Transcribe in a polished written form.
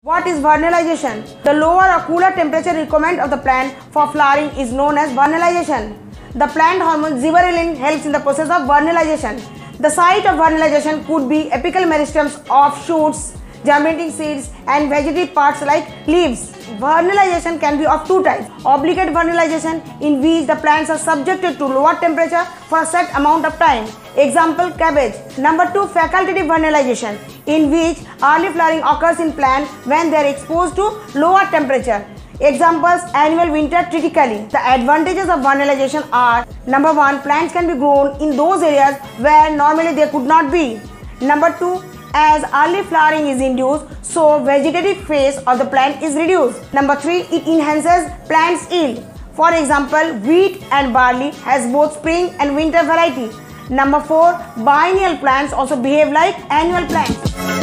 What is vernalization? The lower or cooler temperature requirement of the plant for flowering is known as vernalization. The plant hormone gibberellin helps in the process of vernalization. The site of vernalization could be apical meristems of shoots, germinating seeds, and vegetative parts like leaves. Vernalization can be of two types. Obligate vernalization, in which the plants are subjected to lower temperature for a set amount of time. Example, cabbage. Number 2, facultative vernalization, in which early flowering occurs in plants when they are exposed to lower temperature. Examples, annual winter triticale. The advantages of vernalization are: number 1, plants can be grown in those areas where normally they could not be. Number 2, as early flowering is induced, so vegetative phase of the plant is reduced. Number 3, it enhances plant's yield. For example, wheat and barley has both spring and winter variety. Number 4, biennial plants also behave like annual plants.